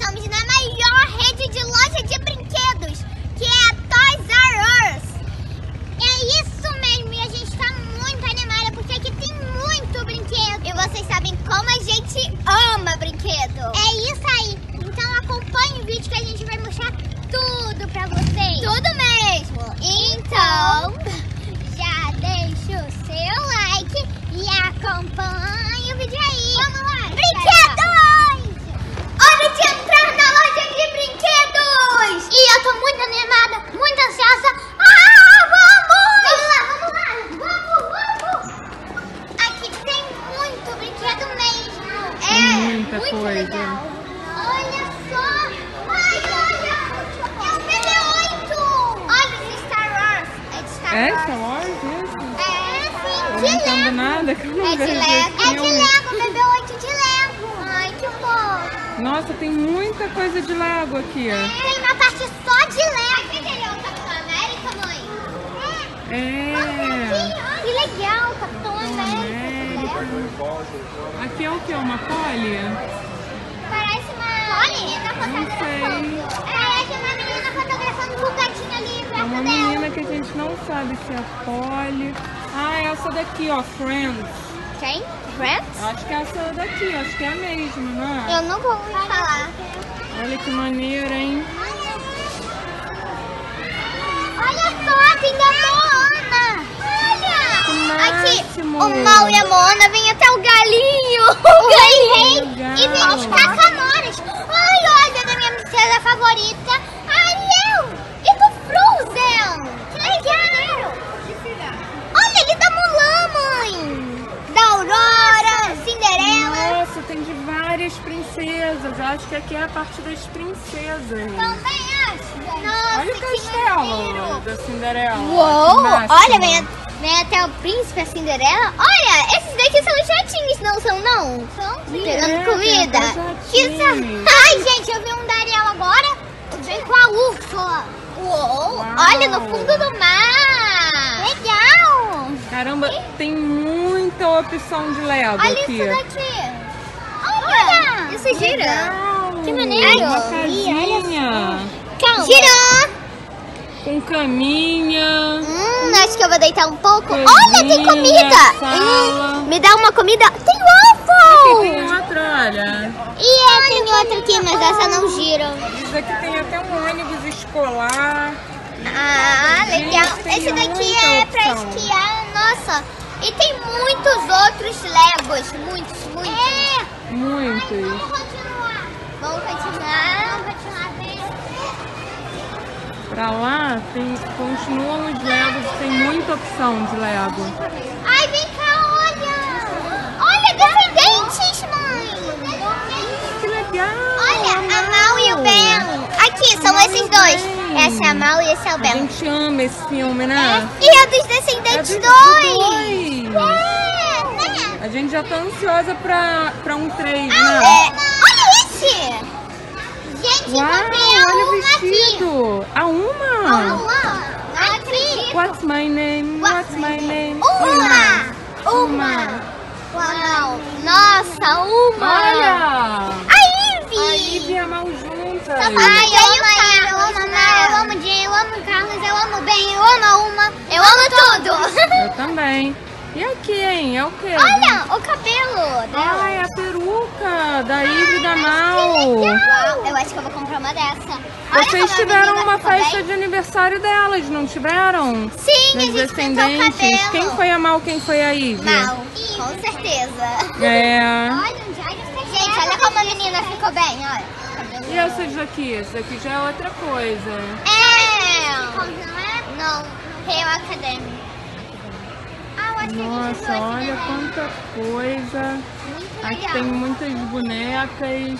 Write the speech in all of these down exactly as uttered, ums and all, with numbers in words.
estamos na maior rede de loja de brinquedos, que é a Toys R Us. É isso mesmo, e a gente tá muito animada porque aqui tem muito brinquedo. E vocês sabem como a gente ama brinquedo. É isso aí. Então acompanhe o vídeo que a gente vai mostrar tudo pra vocês. Tudo mesmo. Então, já deixa o seu like e acompanhe o vídeo aí. Vamos lá. Brinquedos! Hora de entrar na loja de brinquedos! E eu tô muito animada, muito ansiosa. Ah, vamos! Vamos lá, vamos lá. Vamos, vamos. Aqui tem muito brinquedo mesmo. É, muita muito coisa. legal. Olha só. Ai, olha. É o B B oito. Olha esse Star Wars. É de Star É Wars. Star Wars isso? É, sim, Eu de não entendo Lego. nada, que eu não É de vejo Lego. esse É de filme. Lego, B B oito de Lego. Ai, que fofo. Nossa, tem muita coisa de Lego aqui. Tem uma parte só de Lego. Aquele é o Capitão América, mãe? É. Que legal, Capitão América. América. Aqui é o que? Uma poli? Parece uma menina Não sei. fotografando. Parece uma menina fotografando com o gatinho ali É perto uma dela. menina que a gente não sabe se é poli. Ah, é essa daqui, ó, Friends. Quem? Friends? Eu acho que é essa daqui, acho que é a mesma, não é? Eu nunca ouvi falar. Olha que maneiro, hein? Olha só, tem da Moana. Olha. Que Aqui, máximo. o Mal e a Moana vem até o galinho. O galinho. legal. E vem os caçamoras. Ai, olha, da minha princesa favorita, Ariel. E do Frozen. Que legal. Olha, ele da Mulan, mãe. Da Aurora, Cinderela. Nossa, tem de várias princesas. Eu acho que aqui é a parte das princesas. Também acho. Nossa, Olha o que castelo maneiro. da Cinderela. Uou, Máximo. olha, vem, vem até o príncipe, a Cinderela. Olha, esses daqui são os jatinhos, não são não? São sim. Pegando É, comida. tem até Que jatinhos. sa... Ai, gente, eu vi um da Ariel agora. Vem com a Úrsula. Uou, Uau. olha, no fundo do mar. Legal. Caramba, tem muita opção de Lego Olha aqui. isso daqui. Olha, isso gira. Legal. Que maneiro. Uma Ai, casinha Calma. Girou. com caminha. Hum, acho que eu vou deitar um pouco. Cozinha, Olha, tem comida. sala. Hum, me dá uma comida. Tem Aqui waffle. tem outra, olha. E é, tem outra aqui, mas essa não gira. Isso aqui tem até um ônibus escolar. Ah, legal. Gente, tem Esse daqui muita é pra opção. esquiar. Nossa. E tem muitos outros Legos. Muitos, muitos. É. Muitos. Vamos continuar. Vamos continuar. Vamos continuar bem. Pra lá, tem, continuam os Legos, tem muita opção de Lego. Ai, vem cá, olha. Olha, descendentes, mãe. Que legal! Olha, a Mal e o Ben. Aqui, são Mal e esses o dois. Ben. Essa é a Mal e esse é o A Ben. gente ama esse filme, né? E é dos É Descendentes dos dois. dois. É, né? A gente já tá ansiosa pra, pra um três, Ah, né? é. Olha esse. Gente, Uau, encontrei a olha o uma aqui. vestido! A A uma! uma. Aqui. What's my name? What's my name? Uma. Uma. Uau. Nossa, uma. Olha! A Ivy. A Ivy e a Mal juntas. Ai, eu amo a Ivy, eu amo a Mal, eu amo o Jay, eu amo o Carlos, eu amo o Ben, eu amo a Uma. Eu amo tudo. Eu também. E aqui, hein? É o quê? Olha, o cabelo dela. Ai, a peruca da Ivy e da Mal. Uau, eu acho que eu vou comprar uma dessa. Olha Vocês como a tiveram menina uma ficou festa bem. de aniversário delas, não tiveram? Sim, a Nos gente pintou o Descendentes. cabelo. Quem foi a Mal, quem foi a Ivy? Mal, com certeza. É. Olha, um Jair. Gente, olha como a menina ficou bem, olha. E essas daqui? Essa aqui já é outra coisa. É. Como não é? Não, Real Academy. Ah, eu acho que a gente Nossa, usou aqui, olha né? quanta coisa. Muito Aqui legal. tem muitas bonecas.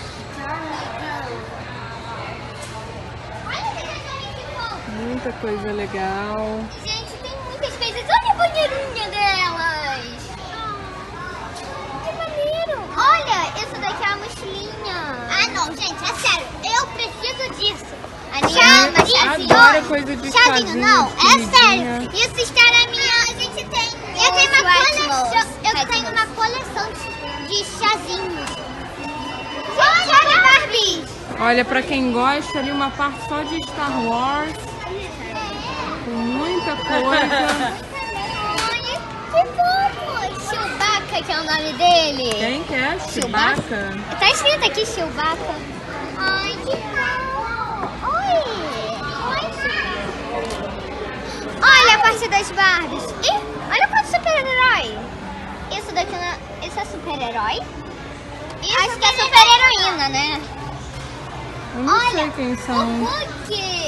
Olha que cachorrinho que fofo. Muita coisa legal. Gente, tem muitas coisas. Olha a banheirinha delas. Que maneiro. Olha, isso daqui é uma mochilinha. Ah, não, gente, é sério. Eu preciso disso. Chama, chazinho. Adoro coisa de Chazinho, chazinho, não. de É comidinha. sério. Isso está na minha... A gente tem... Eu tenho uma coleção... Eu tenho uma coleção de chazinhos. Olha, olha, Barbie. Olha, pra quem gosta, ali uma parte só de Star Wars. Com muita coisa. Olha, que fofo! Chewbacca, que é o nome dele. Quem que é? Chewbacca? Tá escrito aqui Chewbacca. Ai, que fofo! Oi! Oi, Chewbacca. Olha a parte das Barbies. Ih, olha quanto super-herói. Isso daqui não é... Isso é super-herói? Acho que é super-heroína, né? Eu não Olha, sei quem o são. Hulk.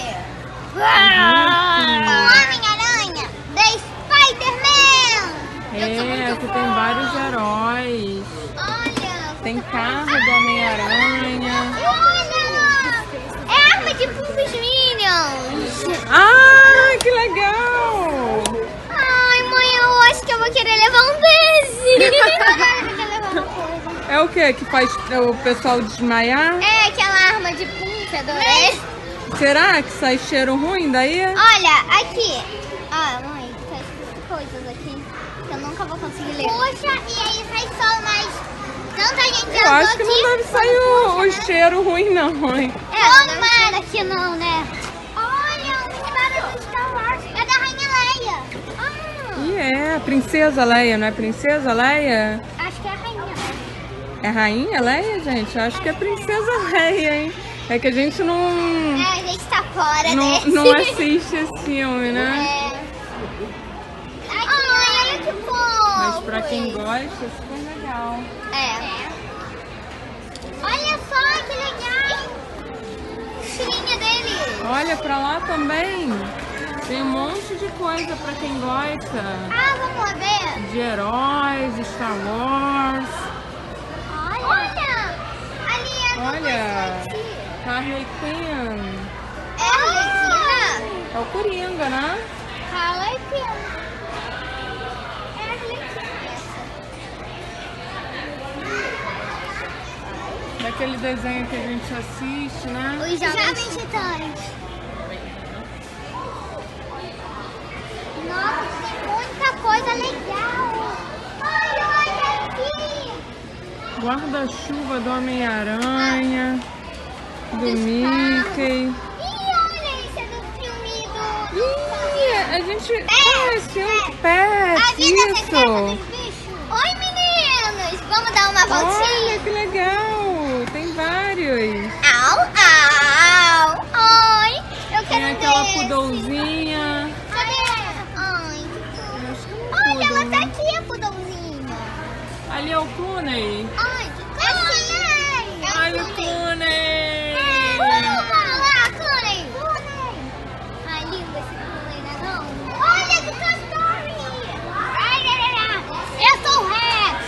O Homem-Aranha. The Spider-Man. É, aqui tem vários heróis. Olha. Tem carro do Homem-Aranha. Olha. É arma de Puffs Minions. Ah, que legal! Ai, mãe, eu acho que eu vou querer levar um desse. Agora eu quero levar uma coisa. É o que? Que faz o pessoal desmaiar? É aquela arma de Puff, adorei. Será que sai cheiro ruim daí? Olha, aqui. Ah, mãe, tá escrito coisas aqui que eu nunca vou conseguir ler. Puxa, e aí sai sol, mas tanta gente Eu acho que não deve sair o, o cheiro ruim, não, mãe. É, tomara que não, né? Olha, uma espada do Star Wars. É da Rainha Leia. Ah, E é, Princesa Leia, não é Princesa Leia? acho que é a Rainha Leia. É Rainha Leia, gente? Eu acho que é Princesa Leia, hein? É que a gente não, É, a gente tá fora não, desse. não assiste esse filme, né? É. Ai, olha que fofo. Mas pra quem gosta, é super legal. É. Olha só que legal. Tirinha dele. Olha, pra lá também tem um monte de coisa pra quem gosta. Ah, vamos ver. De heróis, Star Wars. Olha. Olha. Ali é do Olha, Constantine. Harley Quinn. É a Arlequina? É o Coringa, né? Arlequina. É a Arlequina essa. Daquele desenho que a gente assiste, né? Os Jovens Titãs. Nossa, tem muita coisa legal. Olha, olha aqui. Guarda-chuva do Homem-Aranha, do Dos Mickey. Ih, olha, esse é do filme do... Ih, a gente Pets, conheceu um A Pet, vida secreta dos isso! bichos. Oi, meninos. Vamos dar uma Olha voltinha? que legal! Tem vários. Au, au. Ai, eu quero Tem um aquela desse. poodlezinha. Cadê? Ai, que Eu acho que é um Olha, ela poodle, tá né? aqui, a pudãozinha. Ali é o Clooney. Ai, que Clooney! É Olha o Clooney! Vamos lá, Clooney! Ai, lindo esse Clooney, né não? Olha, que Toy Story! Ai, ai, ai, ai. Eu sou o Rex!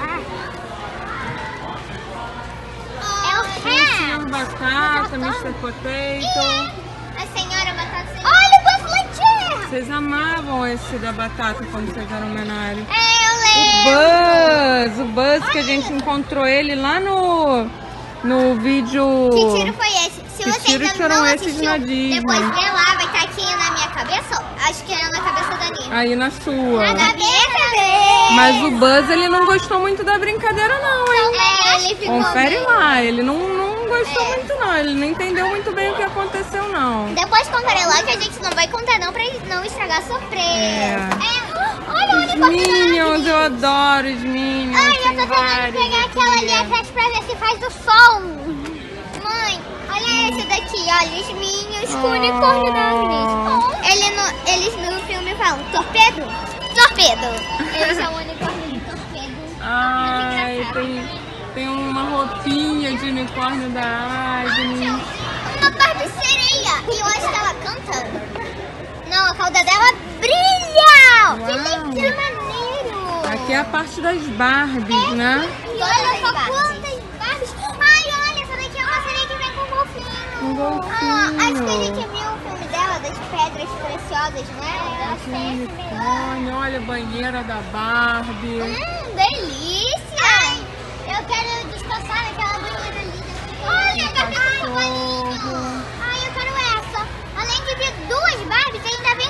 É o Tem o Rex! senhor Batata, mister Potato. A senhora batata... Olha o Buzz Lightyear! Vocês amavam esse da batata quando vocês eram menores. É, eu O lembro! Buzz, o Buzz que a gente encontrou ele lá no, no vídeo... Que tiro foi esse? Se Que você tiro ainda foram não esses assistiu, na Disney? depois vê lá, vai estar aqui na minha cabeça. Acho que é na cabeça da Nina. Aí na sua. Na minha cabeça! Mas o Buzz, ele não gostou muito da brincadeira não, hein? É, ele ficou Confere meio- lá, ele não, não gostou É. muito não, ele não entendeu muito bem o que aconteceu não. Depois contarei lá que a gente não vai contar não pra não estragar a surpresa. É. É. Olha o Os unicórnio da Minions, Disney. eu adoro os Minions, Ai, eu tem tô tentando vários pegar aquela ali aqui. atrás pra ver se faz o som. Mãe, olha esse daqui, olha os Minions com o unicórnio da Disney. Ele no, eles no filme falam torpedo? Torpedo. Eles são o unicórnio de torpedo. Ai, Muito tem, engraçado. tem uma roupinha de unicórnio da Agnes. Uma Barbie sereia. E eu acho que ela canta. Não, a cauda dela brilha. Que Uau. lindo, que maneiro. Aqui é a parte das Barbies, né? E olha só quantas Barbies. Ai, olha, essa daqui é uma sereia que vem com golfinho. Um golfinho. Ah, acho que a gente viu o filme dela, das pedras preciosas, né? Ela Aqui tem um esse melhor. unicórnio, olha a banheira da Barbie. Hum, delícia. Ai, eu quero descansar naquela banheira ali. Olha, cachorro. Ai, eu quero essa. Além de ter duas Barbies, ainda vem coisa de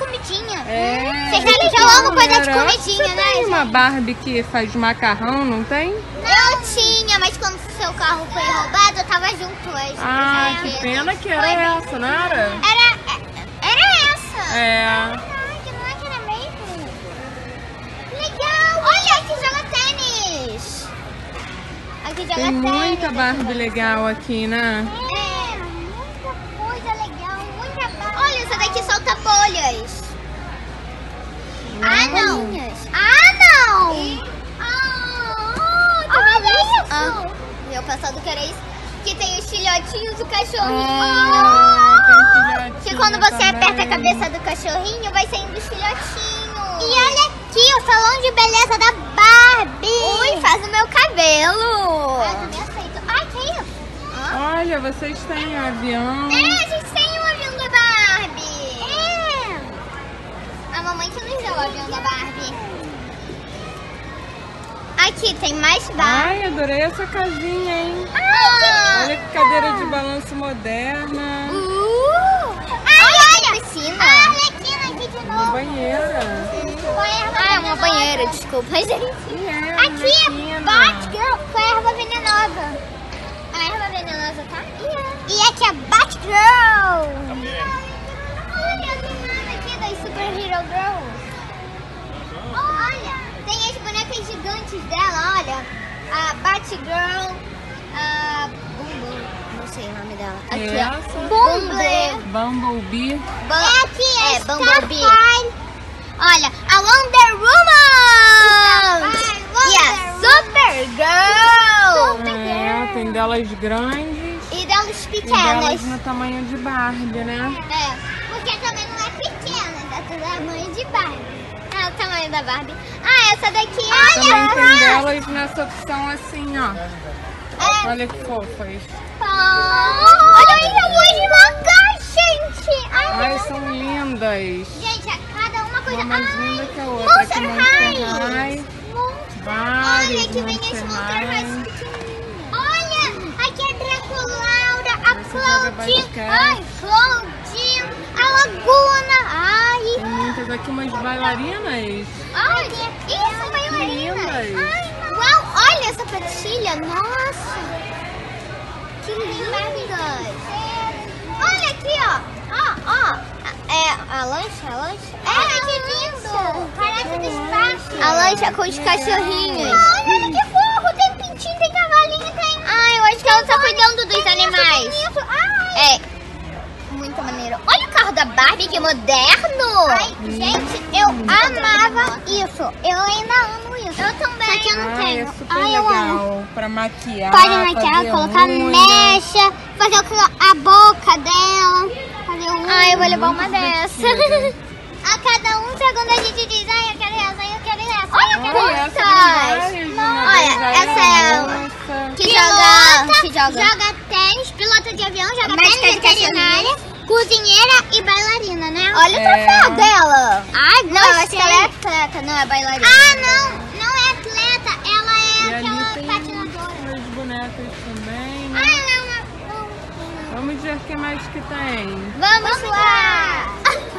comidinha. É. Vocês sabem que eu amo coisa de Era. comidinha, Você né, tem gente? uma Barbie que faz macarrão, não tem? Eu tinha, mas quando o seu carro foi roubado, eu tava junto hoje. Ah, que pena que era essa, não era? Era, era essa. É. Caraca, não é que era mesmo? Legal. Olha, aqui joga tênis. Aqui joga Tem tênis. muita Barbie legal aqui, né? É, muita coisa legal, muita Barbie. Olha, essa daqui solta bolhas. Ah, não. Ah, não. Ah, olha isso. Ah, eu pensando que era isso. Que tem os filhotinhos do cachorrinho. Ah, tem filhotinho Que quando você também. aperta a cabeça do cachorrinho, vai saindo os filhotinhos. E olha aqui, o salão de beleza da Barbie. Ui, faz o meu cabelo. Faz o meu aceito. Ai, que isso? Olha, vocês têm avião. É, a gente tem um avião da Barbie. É. A mamãe que nos deu o avião da Barbie. Aqui tem mais Barbie. Ai, adorei essa casinha, hein? Ah, Olha que cadeira de balanço moderna. Uh! Ai, olha, piscina. Ah, Arlequina aqui de Uma novo. banheira. Ah, é uma banheira, desculpa, gente. E é, Aqui, Arlequina. Batgirl com a erva venenosa. A erva venenosa, tá? E aqui é Batgirl. Olha, tem nada aqui das Super Hero Girls. Olha, tem as bonecas gigantes dela, olha. A Batgirl, a Bumble, não sei o nome dela. Aqui, Essa? ó. Bumble. Bumblebee. Bum é aqui, é, é Bumblebee. Olha, a Wonder Woman! E a Supergirl! É, tem delas grandes E delas e pequenas. delas no tamanho de Barbie, né? É, porque também não é pequena, dá do tamanho de Barbie. Ah, o tamanho da Barbie. Ah, essa daqui, Também olha! tem delas nessa opção assim, ó. É. Olha que fofas. Oh, olha que eu vou devagar, gente! Ai, Ai, são lindas. gente, cada uma coisa... Uma mais Ai, linda que a outra. Aqui Monster Monster High! High. Monster- Vários Olha, aqui vem esse Monster Monster High High. pequenininho. Olha, aqui é Draculaura, a Você joga Claudine. basquete. Ai, Claudine, a Laguna. Ai, Tem muitas aqui, umas bailarinas. ai, isso, bailarina. lindas. Ai, uau, olha essa patilha, nossa. Que lindas. Olha aqui, ó. Ó, ó. É a lancha, a lancha? É, que lindo. Parece do espaço. A lancha com os cachorrinhos. Ai, olha que fofo. Tem pintinho, tem cavalinho, tem... Ai, eu acho que ela tá cuidando dos animais. É, muito maneiro. Olha o carro da Barbie, que moderno. Ai, gente, eu amava isso. Eu ainda amo isso. Eu também. Só que eu não Ai, tenho. é super Ai, eu amo. legal. Pra maquiar, Pode maquiar, fazer colocar unha. mecha, fazer o- a boca dela, fazer unha. Ai, eu vou levar uma dessa. A cada um segundo a gente diz, ai, eu quero essa, eu quero essa. Olha Olha, essa tem quantas! várias, né? Olha, Mas essa aí é a uma moça- que joga, que joga. Joga tênis, pilota de avião, joga Médica tênis, de veterinária, cozinheira e bailarina, né? Olha o É. troféu dela. Ai, Não, eu acho que ela é atleta, não é bailarina. Ah, não, não é atleta, ela E é ali aquela tem patinadora. umas bonecas também, Ah, né? ela é uma... Vamos ver o que mais que tem. Vamos, lá!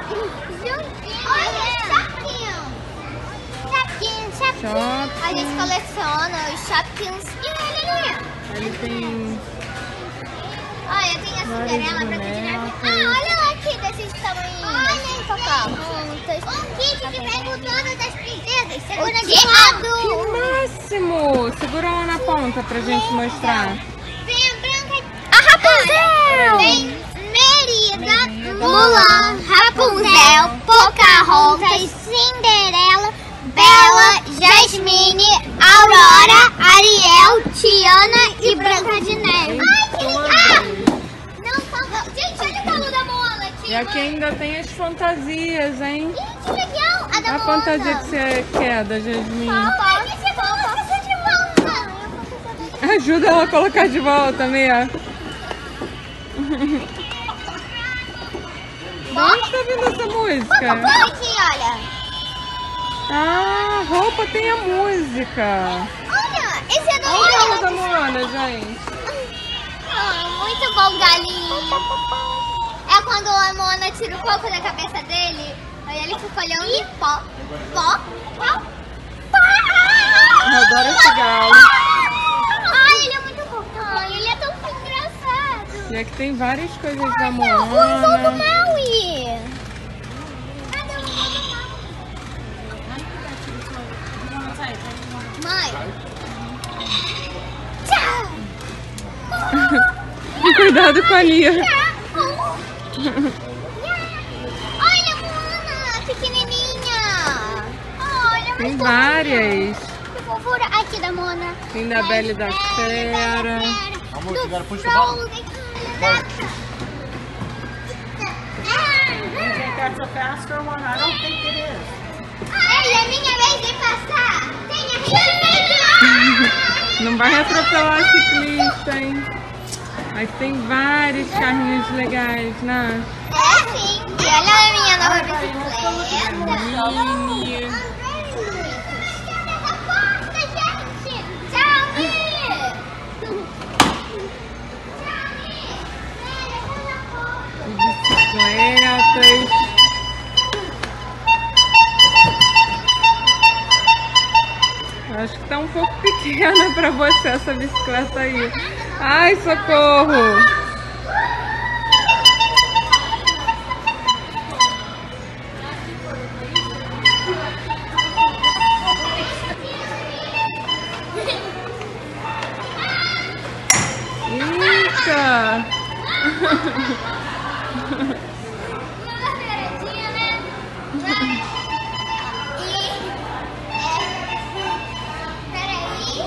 Olha, Shopkins! Shopkins, Shopkins! Shopkins. A gente coleciona os Shopkins. E olha ali! Ali tem Olha, tem a várias Cinderela, Branca de Neve. bonecas. Ah, olha lá aqui desses tamanhinhos. Olha, Cacau. Juntas. Um kit que vem com todas as princesas. Segura de Que lado. máximo! Segura lá na ponta pra gente mostrar. Vem a Branca... A Rapunzel! Vem Merida, Merida, Mulan, Rapunzel, Pocahontas, Cinderela, Bela, Jasmine, Aurora, Ariel, Tiana e Branca de Neve. Ai, que legal! Não, falta... Gente, olha o colo da Moana aqui. E aqui ainda tem as fantasias, hein? Ih, que legal! A da A Moana. fantasia que você quer da Jasmine. Papai, que você coloca de volta? Ajuda ela a colocar de volta, Mia. De onde tá vindo essa música? Aqui, olha. Ah, roupa tem a música. Olha, esse é do Olha o carro da Moana. Moana, gente. Ah, muito bom, galinho. É quando a Moana tira o coco da cabeça dele. A Olha, ele fica olhando pó, pó, pó. Eu adoro esse galo. Ai, ele é muito fofo. Ai, ele é tão engraçado. E aqui tem várias coisas da O irmão do Moana. Maui. Cadê o irmão do Maui? Mãe. Tchau. Cuidado com a Lia. Olha, Moana, pequenininha. Olha, Tem muito várias. Que fofura. Aqui da Moana. Tem da Bela e da Fera. Amor, you gotta push the Frozen. button. You think that's a faster one? I don't think it is. Ai, é minha vez de passar. Tem a Não vai atropelar a ciclista, hein? Aqui tem vários carrinhos legais, né? É sim. E olha a minha nova bicicleta. Mini. Tchau, Mi. Bicicletas. Eu acho que tá um pouco pequena pra você essa bicicleta aí. Ai, socorro! Eita! Uma beiradinha, né? Peraí.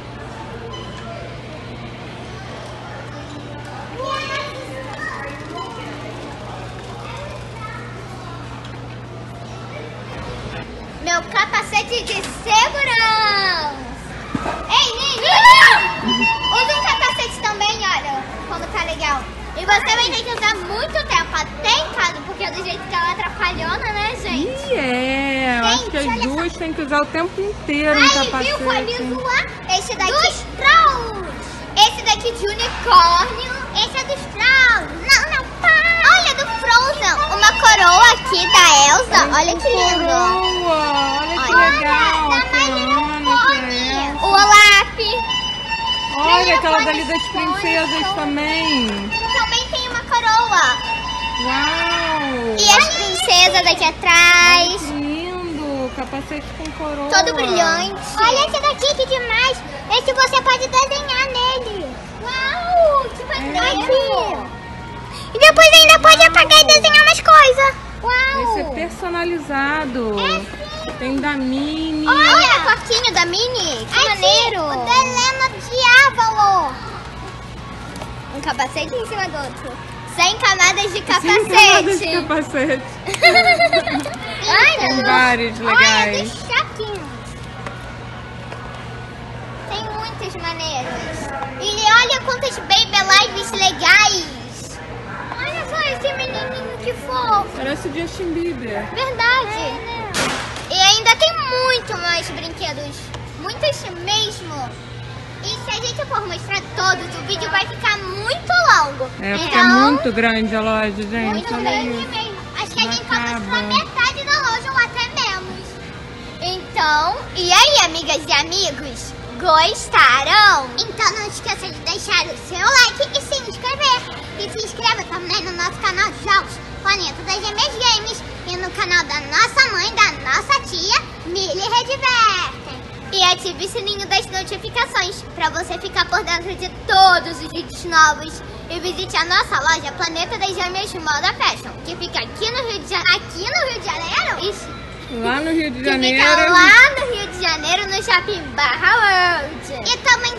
Meu capacete de segurança. Ei, Nini! Usa um capacete também, olha, como tá legal. E você vai ter que usar muito tempo até em casa, porque do jeito que ela é atrapalhona, né, gente? E é, eu acho que as Gente, olha duas têm que usar o tempo inteiro um Aí, capacete. viu com a Liso lá? Esse daqui... Dos Trolls! Esse daqui de unicórnio. Esse é dos Trolls. Não, não, para! Olha, do Frozen. Uma coroa aqui da Elsa. Olha que lindo. Coroa, olha que Olha, legal. da A My Little Fiona, Pony. que é. O Olaf. Olha aquela Pony dali das Stone, princesas Stone. também. Também tem uma coroa. Uau! E as princesas aqui atrás. Que lindo! Capacete com coroa. Todo brilhante. Olha esse daqui, que demais. Esse você pode desenhar nele. Uau, que maneiro. E depois ainda pode apagar e desenhar mais coisas. Uau. Esse é personalizado. É, Tem da Minnie. Olha o coquinho da Minnie. Que maneiro. O da Helena Diávolo. Um capacete em cima do outro. Sem camadas de capacete. Sem camadas de capacete. Ai, Tem não. vários Olha, legais. dos choquinhos. Tem muitas maneiras. E olha quantas Baby Lives legais. Olha só esse menininho que fofo. Parece o Justin Bieber. Verdade. E ainda tem muito mais brinquedos. Muitos mesmo. E se a gente for mostrar todos, o vídeo vai ficar muito longo. É, porque então, é muito grande a loja, gente. muito Olha grande isso. mesmo. Acho que a Não gente pode mostrar acaba. metade da loja ou até menos. Então, e aí, amigas e amigos? Gostaram? Então não esqueça de deixar o seu like e se inscrever. E se inscreva também no nosso canal de jogos Planeta das Gêmeas Games e no canal da nossa mãe, da nossa tia, Milly Redverter. E ative o sininho das notificações para você ficar por dentro de todos os vídeos novos. E visite a nossa loja Planeta das Gêmeas Moda Fashion, que fica aqui no Rio de Janeiro. Aqui no Rio de Janeiro? Isso. Lá no Rio de Que Janeiro. fica lá no Rio de Janeiro, no Shopping Barra World. E também